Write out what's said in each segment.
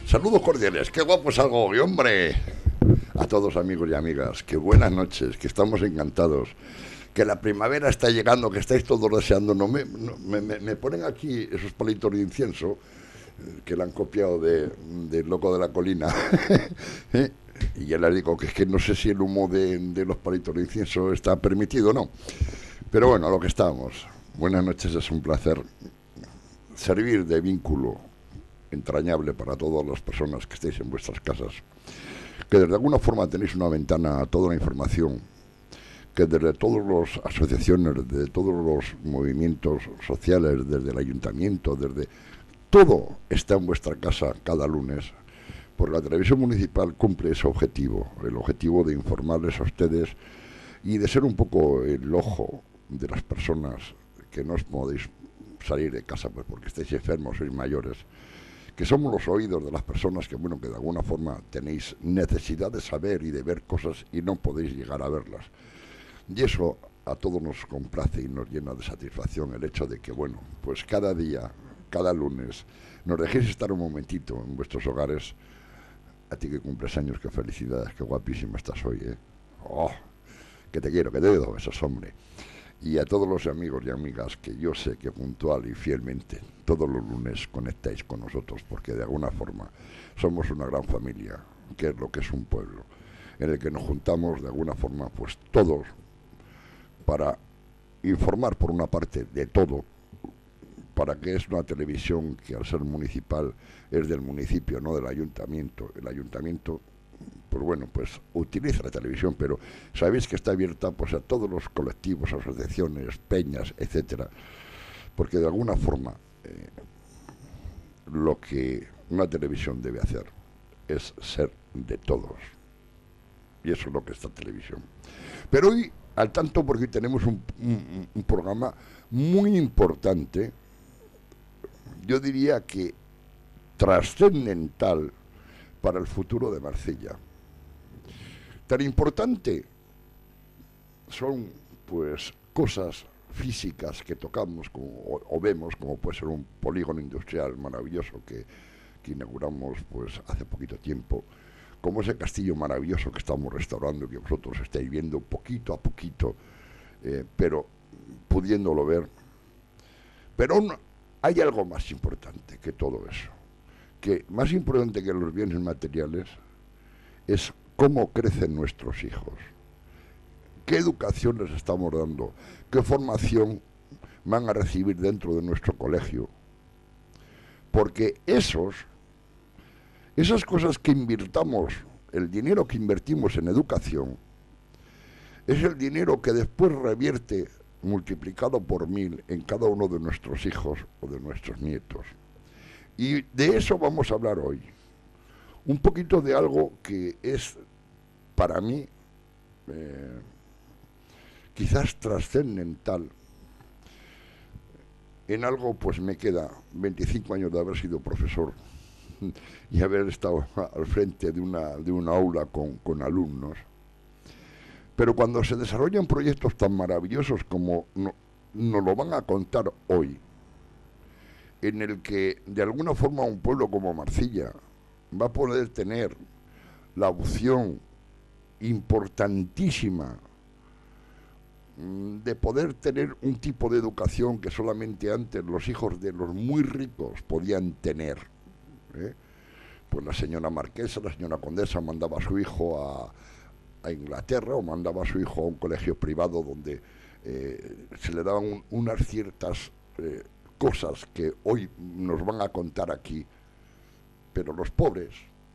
Saludos cordiales, qué guapo es algo hoy, hombre. A todos amigos y amigas, que buenas noches, que estamos encantados, que la primavera está llegando, que estáis todos deseando. Me ponen aquí esos palitos de incienso que le han copiado del loco de la colina. ¿Eh? Y ya les digo que es que no sé si el humo de los palitos de incienso está permitido o no. Pero bueno, a lo que estamos. Buenas noches, es un placer servir de vínculo entrañable para todas las personas que estéis en vuestras casas, que desde alguna forma tenéis una ventana a toda la información, que desde todas las asociaciones, desde todos los movimientos sociales, desde el ayuntamiento, desde todo está en vuestra casa cada lunes, porque la televisión municipal cumple ese objetivo, el objetivo de informarles a ustedes y de ser un poco el ojo de las personas que no os podéis salir de casa pues porque estáis enfermos, sois mayores, que somos los oídos de las personas que, bueno, que de alguna forma tenéis necesidad de saber y de ver cosas y no podéis llegar a verlas. Y eso a todos nos complace y nos llena de satisfacción el hecho de que, bueno, pues cada día, cada lunes, nos dejéis estar un momentito en vuestros hogares. A ti que cumples años, qué felicidades, qué guapísima estás hoy, ¿eh? Oh, que te quiero, que te doy dos besos, hombre. Y a todos los amigos y amigas que yo sé que puntual y fielmente todos los lunes conectáis con nosotros, porque de alguna forma somos una gran familia, que es lo que es un pueblo, en el que nos juntamos de alguna forma pues todos para informar por una parte de todo, para que es una televisión que al ser municipal es del municipio, no del ayuntamiento. El ayuntamiento pues bueno, pues utiliza la televisión, pero sabéis que está abierta pues a todos los colectivos, asociaciones, peñas, etcétera, porque de alguna forma lo que una televisión debe hacer es ser de todos, y eso es lo que es esta televisión. Pero hoy, al tanto, porque hoy tenemos un programa muy importante, yo diría que trascendental para el futuro de Marsella. Tan importante son pues cosas físicas que tocamos o vemos, como puede ser un polígono industrial maravilloso que inauguramos pues hace poquito tiempo, como ese castillo maravilloso que estamos restaurando, que vosotros estáis viendo poquito a poquito, pero pudiéndolo ver. Pero aún hay algo más importante que todo eso, que más importante que los bienes materiales es cómo crecen nuestros hijos, qué educación les estamos dando, qué formación van a recibir dentro de nuestro colegio. Porque esas cosas que invirtamos, el dinero que invertimos en educación, es el dinero que después revierte multiplicado por 1000 en cada uno de nuestros hijos o de nuestros nietos. Y de eso vamos a hablar hoy. Un poquito de algo que es, para mí, quizás trascendental. En algo pues me queda 25 años de haber sido profesor y haber estado al frente de una aula con alumnos. Pero cuando se desarrollan proyectos tan maravillosos como nos lo van a contar hoy, en el que de alguna forma un pueblo como Marcilla va a poder tener la opción importantísima de poder tener un tipo de educación que solamente antes los hijos de los muy ricos podían tener. ¿eh? Pues la señora marquesa, la señora condesa mandaba a su hijo a Inglaterra o mandaba a su hijo a un colegio privado donde se le daban unas ciertas cosas que hoy nos van a contar aquí, pero los pobres,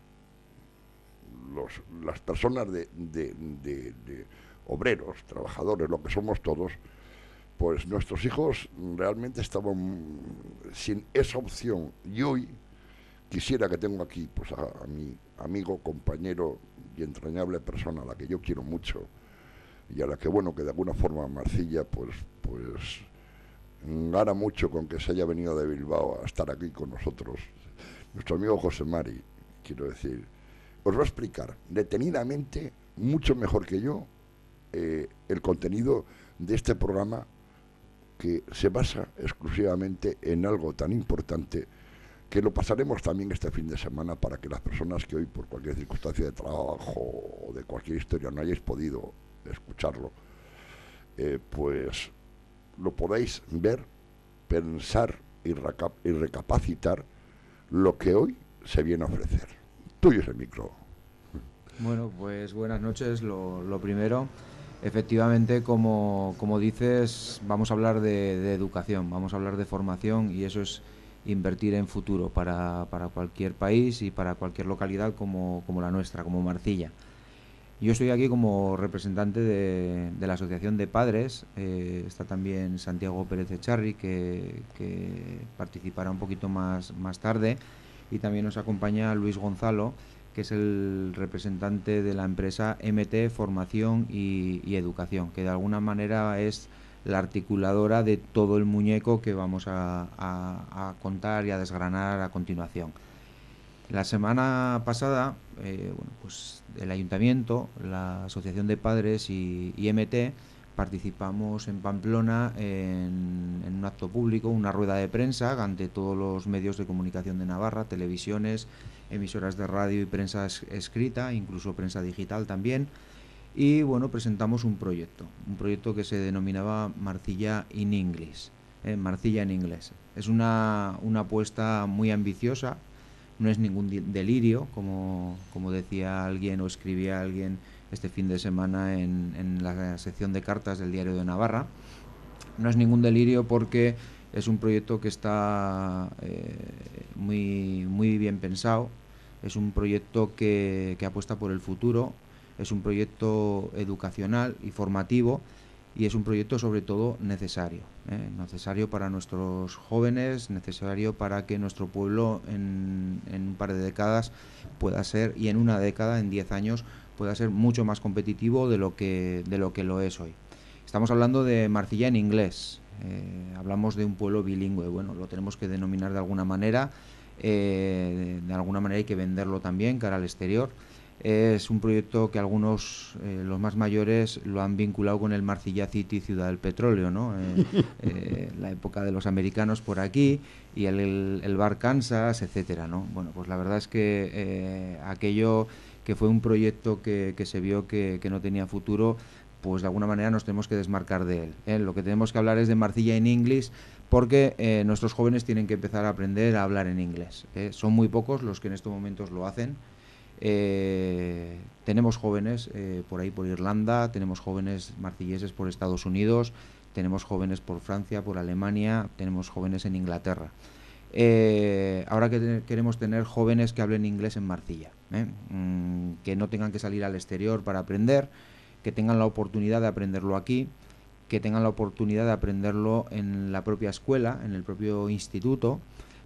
las personas de obreros, trabajadores, lo que somos todos, pues nuestros hijos realmente estaban sin esa opción. Y hoy quisiera que tengo aquí pues a mi amigo, compañero y entrañable persona a la que yo quiero mucho y a la que, bueno, que de alguna forma Marcilla pues gana mucho con que se haya venido de Bilbao a estar aquí con nosotros. Nuestro amigo José Mari, quiero decir, os va a explicar detenidamente, mucho mejor que yo, el contenido de este programa, que se basa exclusivamente en algo tan importante que lo pasaremos también este fin de semana para que las personas que hoy por cualquier circunstancia de trabajo o de cualquier historia no hayáis podido escucharlo, pues lo podáis ver, pensar y recapacitar lo que hoy se viene a ofrecer. Tuyo es el micro. Bueno, pues buenas noches. Lo primero, efectivamente, como dices, vamos a hablar de educación, vamos a hablar de formación, y eso es invertir en futuro para cualquier país y para cualquier localidad como la nuestra, como Marcilla. Yo estoy aquí como representante de la Asociación de Padres. Está también Santiago Pérez Echarri, que participará un poquito más tarde, y también nos acompaña Luis Gonzalo, que es el representante de la empresa MT Formación y Educación, que de alguna manera es la articuladora de todo el muñeco que vamos a contar y a desgranar a continuación. La semana pasada, bueno, pues el Ayuntamiento, la Asociación de Padres y MT participamos en Pamplona en un acto público, una rueda de prensa ante todos los medios de comunicación de Navarra, televisiones, emisoras de radio y prensa escrita, incluso prensa digital también. Y bueno, presentamos un proyecto que se denominaba Marcilla in English, Marcilla en inglés. Es una apuesta muy ambiciosa. No es ningún delirio, como decía alguien o escribía alguien este fin de semana en la sección de cartas del Diario de Navarra. No es ningún delirio porque es un proyecto que está muy bien pensado, es un proyecto que apuesta por el futuro, es un proyecto educacional y formativo, y es un proyecto sobre todo necesario para nuestros jóvenes, necesario para que nuestro pueblo en un par de décadas pueda ser, y en una década, en 10 años, pueda ser mucho más competitivo de lo que lo es hoy. Estamos hablando de Marcilla en inglés, hablamos de un pueblo bilingüe. Bueno, lo tenemos que denominar de alguna manera, de alguna manera hay que venderlo también cara al exterior. Es un proyecto que algunos, los más mayores, lo han vinculado con el Marcilla City, ciudad del petróleo, ¿no? La época de los americanos por aquí, y el bar Kansas, etcétera, ¿no? Bueno, pues la verdad es que aquello que fue un proyecto que se vio que no tenía futuro, pues de alguna manera nos tenemos que desmarcar de él, ¿eh? Lo que tenemos que hablar es de Marcilla in English, porque nuestros jóvenes tienen que empezar a aprender a hablar en inglés, ¿eh? Son muy pocos los que en estos momentos lo hacen. Tenemos jóvenes por ahí por Irlanda, tenemos jóvenes marcilleses por Estados Unidos, tenemos jóvenes por Francia, por Alemania, tenemos jóvenes en Inglaterra. Ahora que queremos tener jóvenes que hablen inglés en Marcilla, que no tengan que salir al exterior para aprender, que tengan la oportunidad de aprenderlo aquí, que tengan la oportunidad de aprenderlo en la propia escuela, en el propio instituto,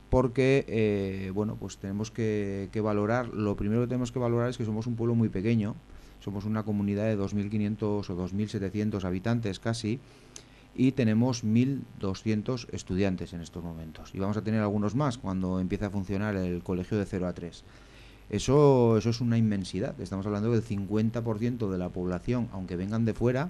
porque bueno, pues tenemos que valorar, lo primero que tenemos que valorar es que somos un pueblo muy pequeño, somos una comunidad de 2.500 o 2.700 habitantes casi, y tenemos 1.200 estudiantes en estos momentos, y vamos a tener algunos más cuando empiece a funcionar el colegio de 0 a 3. Eso es una inmensidad. Estamos hablando del 50% de la población, aunque vengan de fuera,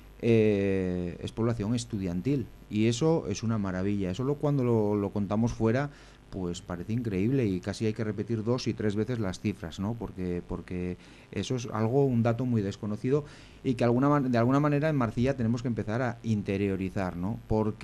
es población estudiantil. Y eso es una maravilla. Eso cuando lo contamos fuera, pues parece increíble, y casi hay que repetir 2 y 3 veces las cifras, ¿no? Porque eso es un dato muy desconocido, y que de alguna manera en Marcilla tenemos que empezar a interiorizar, ¿no?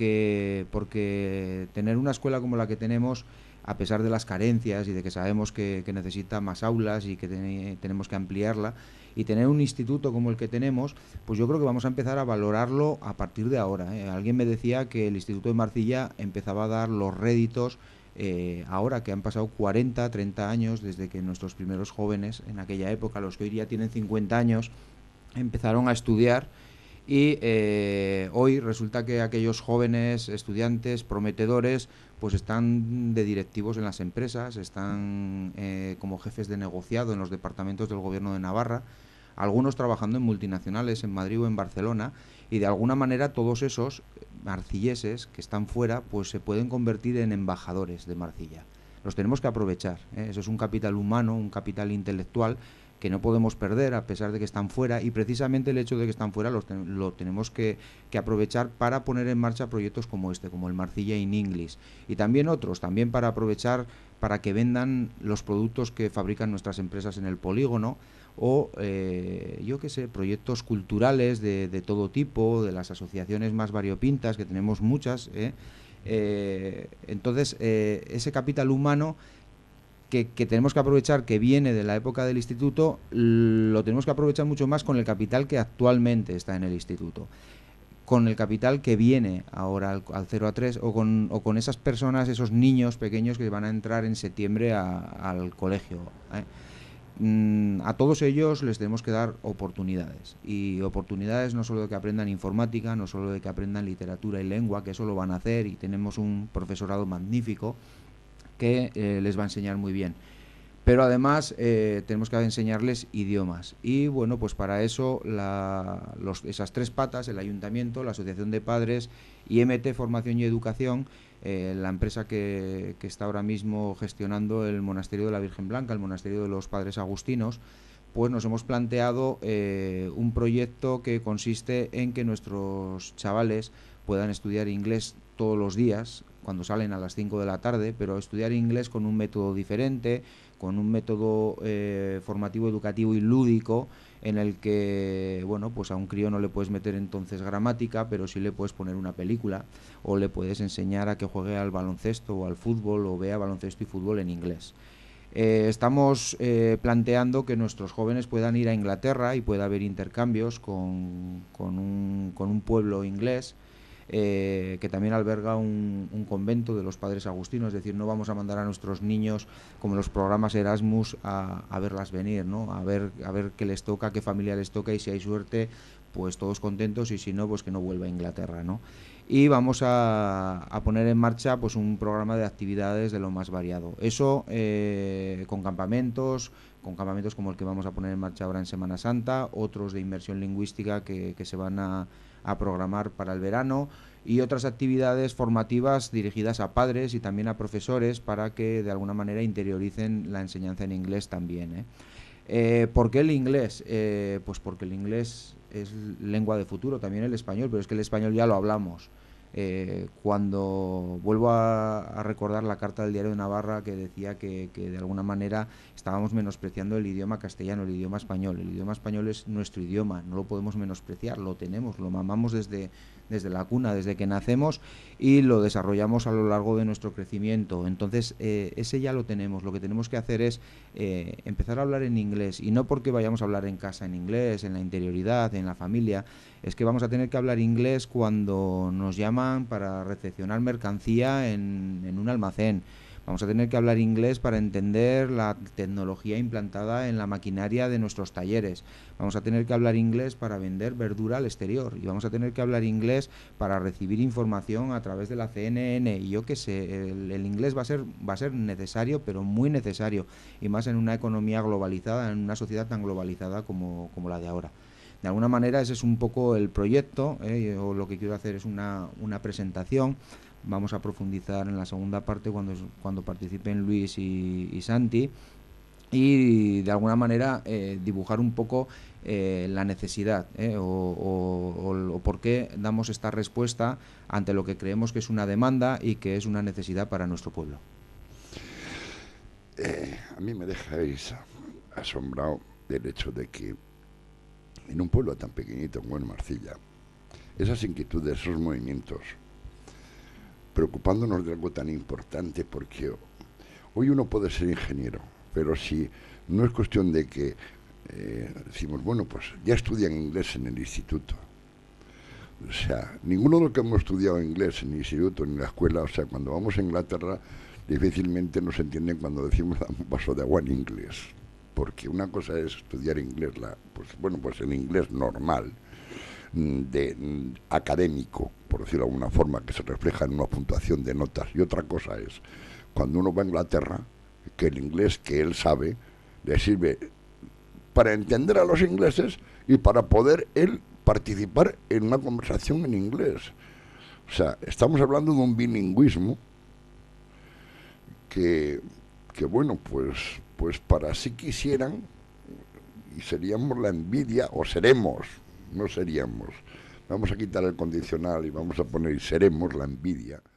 Porque tener una escuela como la que tenemos, a pesar de las carencias y de que sabemos que necesita más aulas y que tenemos que ampliarla, y tener un instituto como el que tenemos, pues yo creo que vamos a empezar a valorarlo a partir de ahora, ¿eh? Alguien me decía que el Instituto de Marcilla empezaba a dar los réditos ahora que han pasado 40, 30 años desde que nuestros primeros jóvenes, en aquella época, los que hoy día tienen 50 años, empezaron a estudiar. Y hoy resulta que aquellos jóvenes estudiantes prometedores pues están de directivos en las empresas, están como jefes de negociado en los departamentos del gobierno de Navarra, algunos trabajando en multinacionales en Madrid o en Barcelona, y de alguna manera todos esos marcilleses que están fuera pues se pueden convertir en embajadores de Marcilla. Los tenemos que aprovechar, ¿eh? Eso es un capital humano, un capital intelectual que no podemos perder a pesar de que están fuera, y precisamente el hecho de que están fuera lo tenemos que aprovechar para poner en marcha proyectos como este, como el Marcilla in English, y también otros, también para aprovechar para que vendan los productos que fabrican nuestras empresas en el polígono, o yo qué sé, proyectos culturales de todo tipo, de las asociaciones más variopintas, que tenemos muchas. Entonces, ese capital humano que tenemos que aprovechar, que viene de la época del instituto, lo tenemos que aprovechar mucho más con el capital que actualmente está en el instituto, con el capital que viene ahora al 0 a 3, o con esas personas, esos niños pequeños que van a entrar en septiembre al colegio. A todos ellos les tenemos que dar oportunidades, y oportunidades no solo de que aprendan informática, no solo de que aprendan literatura y lengua, que eso lo van a hacer, y tenemos un profesorado magnífico que les va a enseñar muy bien, pero además tenemos que enseñarles idiomas. Y bueno, pues para eso esas tres patas, el ayuntamiento, la asociación de padres, IMT Formación y Educación, la empresa que está ahora mismo gestionando el monasterio de la Virgen Blanca, el monasterio de los Padres Agustinos, pues nos hemos planteado un proyecto que consiste en que nuestros chavales puedan estudiar inglés todos los días cuando salen a las 5 de la tarde, pero estudiar inglés con un método diferente, con un método formativo, educativo y lúdico, en el que, bueno, pues a un crío no le puedes meter entonces gramática, pero sí le puedes poner una película, o le puedes enseñar a que juegue al baloncesto o al fútbol, o vea baloncesto y fútbol en inglés. Estamos planteando que nuestros jóvenes puedan ir a Inglaterra y pueda haber intercambios con un pueblo inglés, que también alberga un convento de los Padres Agustinos. Es decir, no vamos a mandar a nuestros niños como los programas Erasmus a verlas venir, ¿no? A ver qué les toca, qué familia les toca, y si hay suerte, pues todos contentos, y si no, pues que no vuelva a Inglaterra, ¿no? Y vamos a poner en marcha pues un programa de actividades de lo más variado. Eso con campamentos como el que vamos a poner en marcha ahora en Semana Santa, otros de inmersión lingüística que se van a programar para el verano, y otras actividades formativas dirigidas a padres y también a profesores, para que de alguna manera interioricen la enseñanza en inglés también. ¿Por qué el inglés? Pues porque el inglés es lengua de futuro, también el español, pero es que el español ya lo hablamos. Cuando vuelvo a recordar la carta del Diario de Navarra, que decía que de alguna manera estábamos menospreciando el idioma castellano, el idioma español. El idioma español es nuestro idioma, no lo podemos menospreciar, lo tenemos, lo mamamos desde la cuna, desde que nacemos, y lo desarrollamos a lo largo de nuestro crecimiento. Entonces, ese ya lo tenemos. Lo que tenemos que hacer es empezar a hablar en inglés, y no porque vayamos a hablar en casa en inglés, en la interioridad, en la familia. Es que vamos a tener que hablar inglés cuando nos llaman para recepcionar mercancía en un almacén. Vamos a tener que hablar inglés para entender la tecnología implantada en la maquinaria de nuestros talleres. Vamos a tener que hablar inglés para vender verdura al exterior. Y vamos a tener que hablar inglés para recibir información a través de la CNN. Y yo qué sé, el inglés va a ser necesario, pero muy necesario. Y más en una economía globalizada, en una sociedad tan globalizada como la de ahora. De alguna manera ese es un poco el proyecto, o lo que quiero hacer es una presentación. Vamos a profundizar en la segunda parte cuando participen Luis y Santi, y de alguna manera dibujar un poco la necesidad, o por qué damos esta respuesta ante lo que creemos que es una demanda y que es una necesidad para nuestro pueblo. A mí me dejáis asombrado del hecho de que en un pueblo tan pequeñito como el Marcilla, esas inquietudes, esos movimientos, preocupándonos de algo tan importante, porque hoy uno puede ser ingeniero, pero si no es cuestión de que decimos, bueno, pues ya estudian inglés en el instituto. O sea, ninguno de los que hemos estudiado inglés en el instituto, ni en la escuela, o sea, cuando vamos a Inglaterra, difícilmente nos entienden cuando decimos un vaso de agua en inglés. Porque una cosa es estudiar inglés, pues el inglés normal, académico, por decirlo de alguna forma, que se refleja en una puntuación de notas, y otra cosa es cuando uno va a Inglaterra, que el inglés que él sabe le sirve para entender a los ingleses y para poder él participar en una conversación en inglés. O sea, estamos hablando de un bilingüismo que bueno, pues para si quisieran, y seríamos la envidia, o seremos, no seríamos. Vamos a quitar el condicional y vamos a poner y seremos la envidia